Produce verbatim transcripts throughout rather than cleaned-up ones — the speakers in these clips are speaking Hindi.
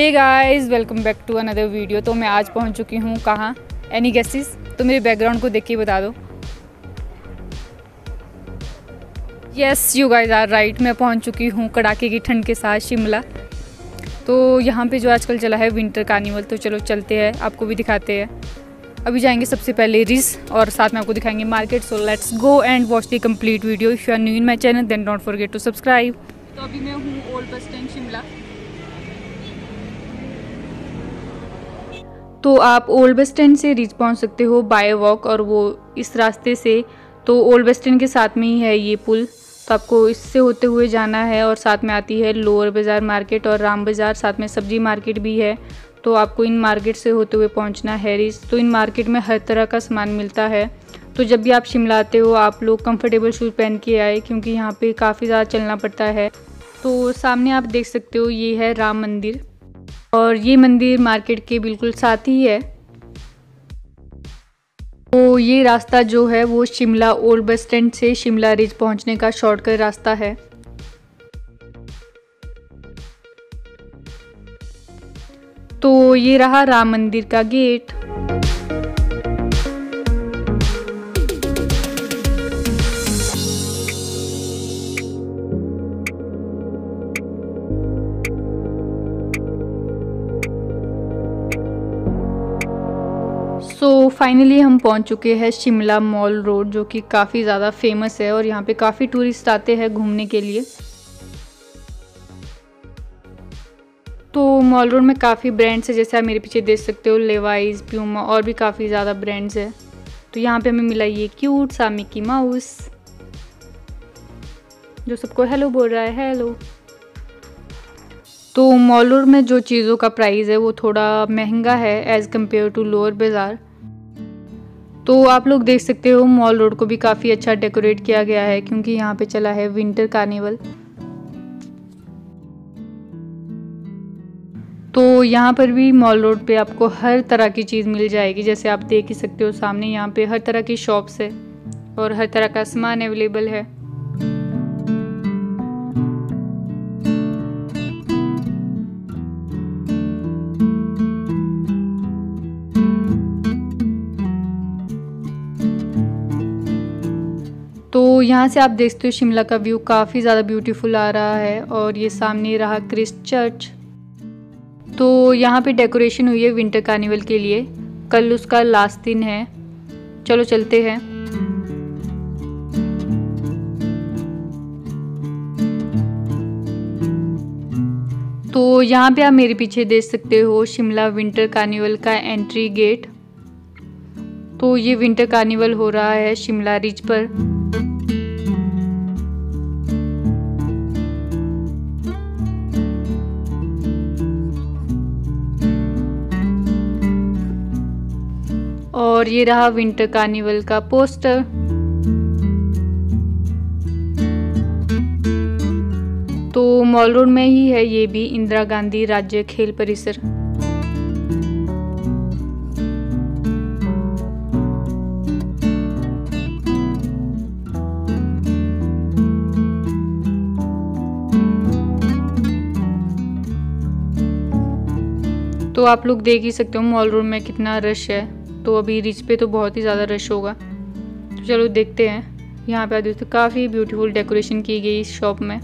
Hey guys, welcome back to another video. तो मैं आज पहुंच चुकी हूं कहाँ? Any guesses? तो मेरे बैकग्राउंड को देख के बता दो। Yes, you guys are right, मैं पहुंच चुकी हूं कड़ाके की ठंड के साथ शिमला। तो यहाँ पे जो आजकल चला है विंटर कार्निवल, तो चलो चलते हैं, आपको भी दिखाते हैं। अभी जाएंगे सबसे पहले रिज और साथ में आपको दिखाएंगे market. So let's go and watch the complete video. If you are new in my channel then don't forget to subscribe. तो अभी मैं हूँ ओल्ड बस स्टैंड शिमला। तो आप ओल्ड बस स्टैंड से रिच पहुंच सकते हो बाय वॉक, और वो इस रास्ते से। तो ओल्ड बस स्टैंड के साथ में ही है ये पुल, तो आपको इससे होते हुए जाना है। और साथ में आती है लोअर बाज़ार मार्केट और राम बाज़ार, साथ में सब्जी मार्केट भी है। तो आपको इन मार्केट से होते हुए पहुंचना है रिच। तो इन मार्केट में हर तरह का सामान मिलता है। तो जब भी आप शिमला आते हो आप लोग कंफर्टेबल शूज़ पहन के आए, क्योंकि यहाँ पे काफ़ी ज़्यादा चलना पड़ता है। तो सामने आप देख सकते हो ये है राम मंदिर, और ये मंदिर मार्केट के बिल्कुल साथ ही है। तो ये रास्ता जो है वो शिमला ओल्ड बस स्टैंड से शिमला रिज पहुंचने का शॉर्टकट रास्ता है। तो ये रहा राम मंदिर का गेट। सो फाइनली हम पहुंच चुके हैं शिमला मॉल रोड, जो कि काफ़ी ज़्यादा फेमस है और यहाँ पे काफ़ी टूरिस्ट आते हैं घूमने के लिए। तो मॉल रोड में काफ़ी ब्रांड्स है, जैसे आप मेरे पीछे देख सकते हो, लेवाइज, प्यूमा और भी काफ़ी ज़्यादा ब्रांड्स है। तो यहाँ पे हमें मिला ये क्यूट सा मिकी माउस, जो सबको हेलो बोल रहा है, हेलो। तो मॉल रोड में जो चीज़ों का प्राइस है वो थोड़ा महंगा है एज़ कम्पेयर टू लोअर बाज़ार। तो आप लोग देख सकते हो मॉल रोड को भी काफ़ी अच्छा डेकोरेट किया गया है, क्योंकि यहाँ पे चला है विंटर कार्निवल। तो यहाँ पर भी मॉल रोड पे आपको हर तरह की चीज़ मिल जाएगी, जैसे आप देख ही सकते हो सामने यहाँ पे हर तरह की शॉप्स है और हर तरह का सामान अवेलेबल है। तो यहाँ से आप देखते हो शिमला का व्यू काफ़ी ज़्यादा ब्यूटीफुल आ रहा है। और ये सामने रहा क्रिस्ट चर्च। तो यहाँ पे डेकोरेशन हुई है विंटर कार्निवल के लिए, कल उसका लास्ट दिन है। चलो चलते हैं। तो यहाँ पे आप मेरे पीछे देख सकते हो शिमला विंटर कार्निवल का एंट्री गेट। तो ये विंटर कार्निवल हो रहा है शिमला रिज पर। और ये रहा विंटर कार्निवल का पोस्टर। तो मॉल रोड में ही है ये भी, इंदिरा गांधी राज्य खेल परिसर। तो आप लोग देख ही सकते हो मॉल रोड में कितना रश है। तो अभी रिच पे तो बहुत ही ज़्यादा रश होगा। तो चलो देखते हैं। यहाँ पे दोस्तों काफ़ी ब्यूटीफुल डेकोरेशन की गई इस शॉप में।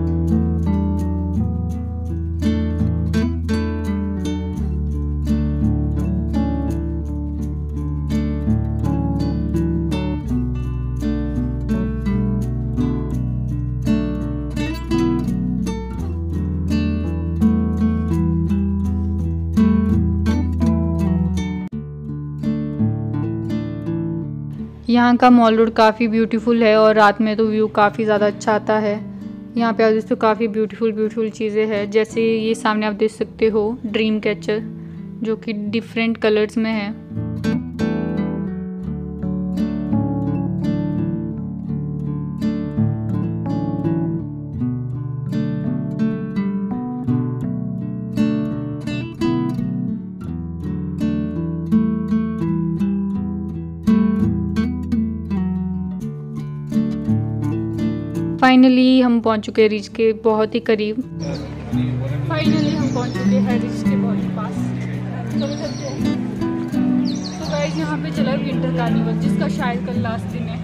यहाँ का मॉल रोड काफ़ी ब्यूटीफुल है और रात में तो व्यू काफ़ी ज़्यादा अच्छा आता है। यहाँ पे आप दोस्तों काफ़ी ब्यूटीफुल ब्यूटीफुल चीज़ें हैं, जैसे ये सामने आप देख सकते हो ड्रीम कैचर, जो कि डिफरेंट कलर्स में है। फाइनली हम पहुंच चुके हैं रिच के बहुत ही करीब। फाइनली हम हम पहुंच चुके हैं रिच के बहुत पास। तो चलते हैं। तो गाइस यहाँ पे चला विंटर कार्निवल, जिसका शायद कल लास्ट दिन है।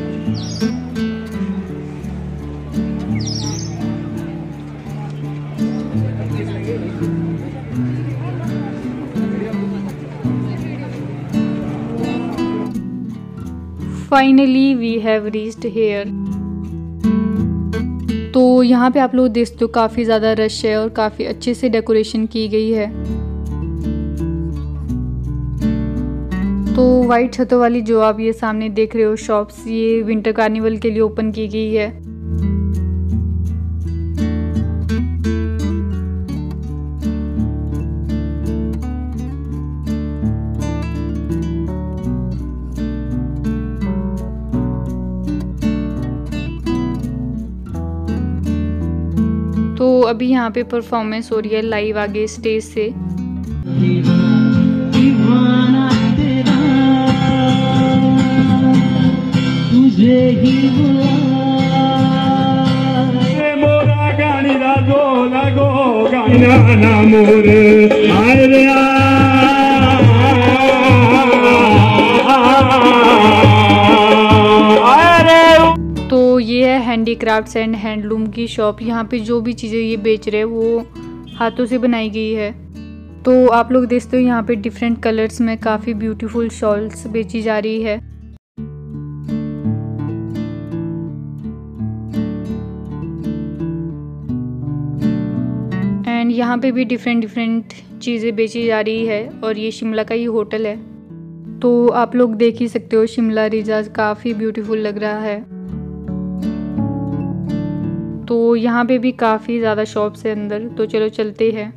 Finally we have reached here. तो यहाँ पे आप लोग देख सकते हो काफ़ी ज़्यादा रश है और काफ़ी अच्छे से डेकोरेशन की गई है। तो वाइट छतों वाली जो आप ये सामने देख रहे हो शॉप्स, ये विंटर कार्निवल के लिए ओपन की गई है। तो अभी यहाँ पे परफॉर्मेंस हो रही है लाइव आगे स्टेज से। तुझे ही मोरा गानी लागो लागो गाना ना मोर अरे तो ये है हैंडीक्राफ्ट्स एंड हैंडलूम की शॉप। यहाँ पे जो भी चीज़ें ये बेच रहे हैं वो हाथों से बनाई गई है। तो आप लोग देखते हो यहाँ पे डिफरेंट कलर्स में काफ़ी ब्यूटीफुल शॉल्स बेची जा रही है। एंड यहाँ पे भी डिफरेंट डिफरेंट चीज़ें बेची जा रही है और ये शिमला का ही होटल है। तो आप लोग देख ही सकते हो शिमला रिजाज काफ़ी ब्यूटीफुल लग रहा है। तो यहाँ पे भी काफ़ी ज़्यादा शॉप्स है अंदर, तो चलो चलते हैं।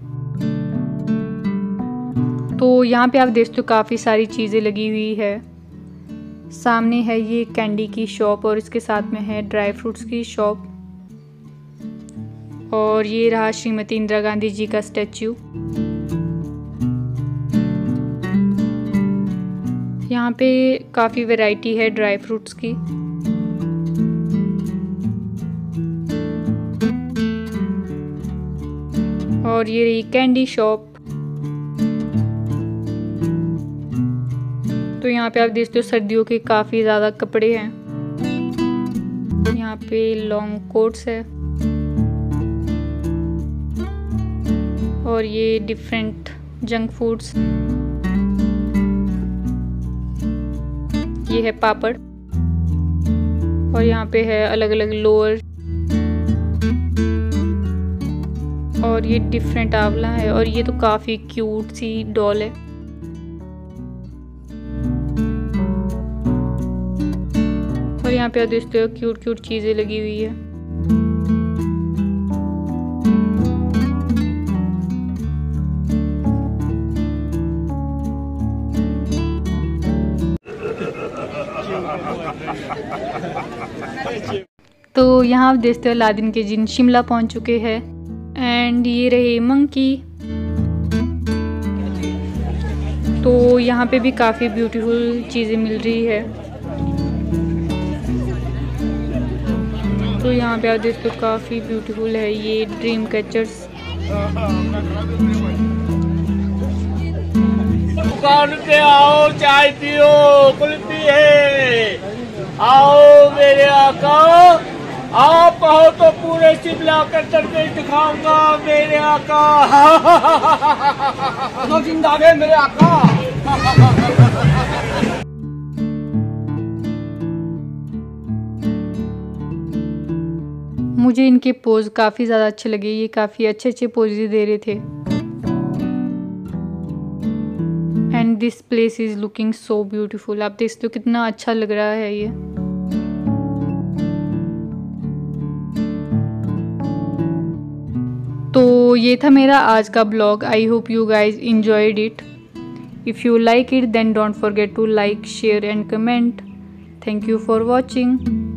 तो यहाँ पे आप देखते हो काफ़ी सारी चीज़ें लगी हुई है। सामने है ये कैंडी की शॉप और इसके साथ में है ड्राई फ्रूट्स की शॉप। और ये रहा श्रीमती इंदिरा गांधी जी का स्टैच्यू। यहाँ पे काफ़ी वैरायटी है ड्राई फ्रूट्स की। और ये रही कैंडी शॉप। तो यहाँ पे आप देखते हो सर्दियों के काफ़ी ज़्यादा कपड़े हैं। यहाँ पे लॉन्ग कोट्स है और ये डिफरेंट जंक फूड्स। ये है पापड़ और यहाँ पे है अलग अलग लोअर और ये डिफरेंट आंवला है और ये तो काफ़ी क्यूट सी डॉल है। और यहाँ पे आप देखते हो क्यूट क्यूट चीज़ें लगी हुई है। तो यहाँ आप देखते हो अलादीन के जिन शिमला पहुँच चुके हैं। एंड ये रहे मंकी। तो यहाँ पे भी काफ़ी ब्यूटीफुल चीज़ें मिल रही है। तो यहाँ पे आप देखते हो काफ़ी ब्यूटीफुल है ये ड्रीम कैचर्स। दुकान पे आओ, चाय पियो, कुल्फी है, आओ मेरे आका। आप कहो तो पूरे शिमला के तड़के दिखाऊंगा मेरे आका। तो जिंदा है मेरे आका। मुझे इनके पोज काफ़ी ज़्यादा अच्छे लगे। ये काफ़ी अच्छे अच्छे पोज दे रहे थे। And this place is looking so beautiful. आप देख सकते हो कितना अच्छा लग रहा है ये। तो ये था मेरा आज का blog. I hope you guys enjoyed it. If you like it then don't forget to like, share and comment. Thank you for watching.